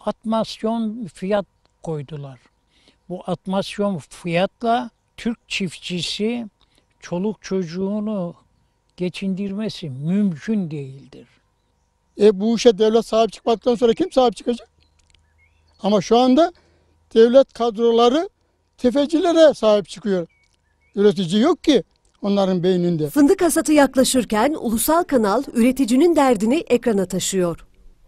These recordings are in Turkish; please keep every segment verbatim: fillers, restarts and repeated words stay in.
atmasyon fiyat koydular. Bu atmasyon fiyatla Türk çiftçisi çoluk çocuğunu geçindirmesi mümkün değildir. E bu işe devlet sahip çıkmadıktan sonra kim sahip çıkacak? Ama şu anda devlet kadroları tefecilere sahip çıkıyor. Üretici yok ki onların beyninde. Fındık hasatı yaklaşırken ulusal kanal üreticinin derdini ekrana taşıyor.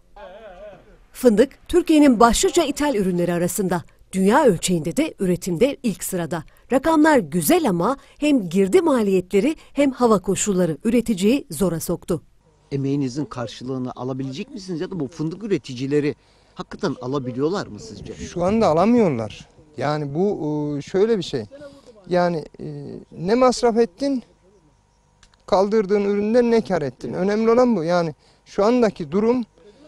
Fındık, Türkiye'nin başlıca ithal ürünleri arasında. Dünya ölçeğinde de üretimde ilk sırada. Rakamlar güzel ama hem girdi maliyetleri hem hava koşulları üreticiyi zora soktu. Emeğinizin karşılığını alabilecek misiniz ya da bu fındık üreticileri hakikaten alabiliyorlar mı sizce? Şu anda alamıyorlar. Yani bu şöyle bir şey. Yani ne masraf ettin, kaldırdığın üründen ne kar ettin. Önemli olan bu. Yani şu andaki durum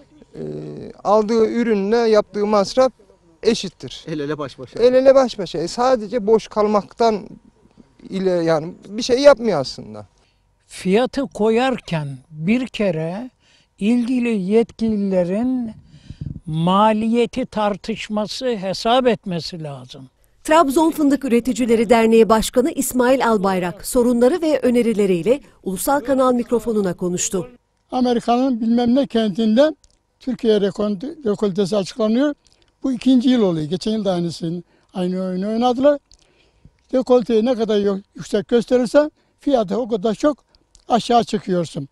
aldığı ürünle yaptığı masraf eşittir. El ele baş başa. El ele baş başa. E sadece boş kalmaktan ile yani bir şey yapmıyor aslında. Fiyatı koyarken bir kere ilgili yetkililerin maliyeti tartışması, hesap etmesi lazım. Trabzon Fındık Üreticileri Derneği Başkanı İsmail Albayrak sorunları ve önerileriyle Ulusal Kanal mikrofonuna konuştu. Amerika'nın bilmem ne kentinde Türkiye rekoltesi açıklanıyor. Bu ikinci yıl oluyor. Geçen yıl da aynısını, aynı oyunu oynadılar. Rekolteyi ne kadar yüksek gösterirsen fiyatı o kadar çok aşağı çıkıyorsun.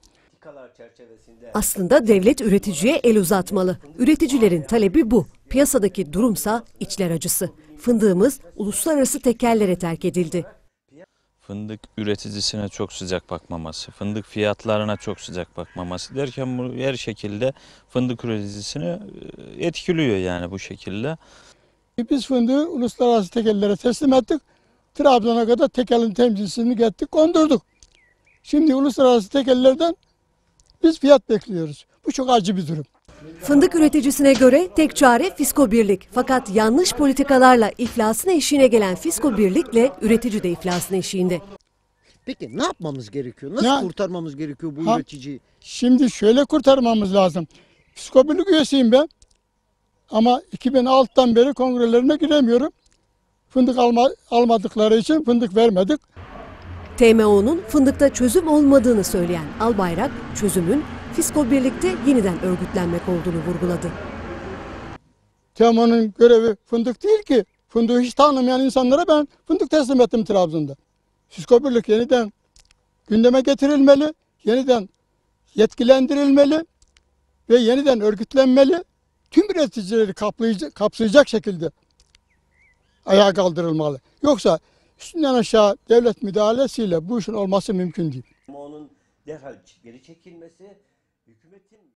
Aslında devlet üreticiye el uzatmalı. Üreticilerin talebi bu. Piyasadaki durumsa içler acısı. Fındığımız uluslararası tekerlere terk edildi. Fındık üreticisine çok sıcak bakmaması, fındık fiyatlarına çok sıcak bakmaması derken bu her şekilde fındık üreticisini etkiliyor yani bu şekilde. Biz fındığı uluslararası tekerlere teslim ettik. Trabzon'a kadar tekelin temsilcisini getirdik, kondurduk. Şimdi uluslararası tekellerden biz fiyat bekliyoruz. Bu çok acı bir durum. Fındık üreticisine göre tek çare Fisko Birlik. Fakat yanlış politikalarla iflasın eşiğine gelen Fisko Birlik'le üretici de iflasın eşiğinde. Peki ne yapmamız gerekiyor? Nasıl Ya, kurtarmamız gerekiyor bu ha, üreticiyi? Şimdi şöyle kurtarmamız lazım. Fisko Birlik üyesiyim ben. Ama iki bin altıdan beri kongrelerine giremiyorum. Fındık alma, almadıkları için fındık vermedik. T M O'nun fındıkta çözüm olmadığını söyleyen Albayrak, çözümün Fisko Birlik'te yeniden örgütlenmek olduğunu vurguladı. T M O'nun görevi fındık değil ki. Fındığı hiç tanımayan insanlara ben fındık teslim ettim Trabzon'da. Fisko Birlik yeniden gündeme getirilmeli, yeniden yetkilendirilmeli ve yeniden örgütlenmeli. Tüm üreticileri kaplayacak, kapsayacak şekilde ayağa kaldırılmalı. Yoksa üstünden aşağı devlet müdahalesiyle bu işin olması mümkün değil. Onun derhal geri çekilmesi, hükümetin